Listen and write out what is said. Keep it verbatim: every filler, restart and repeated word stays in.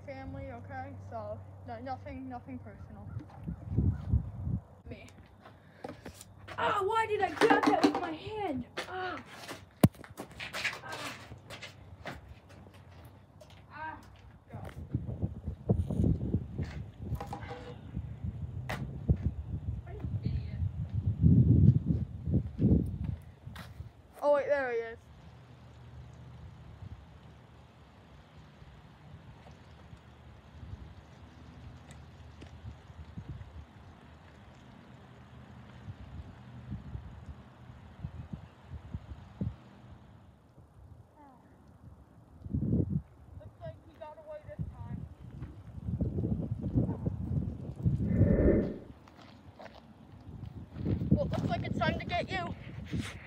family, okay? So, no, nothing, nothing personal. Me. Ah, why did I grab that with my hand? Ah. Ah. Ah. Go. What an idiot. Oh, wait, there he is. Looks like he got away this time. Well, it looks like it's time to get you.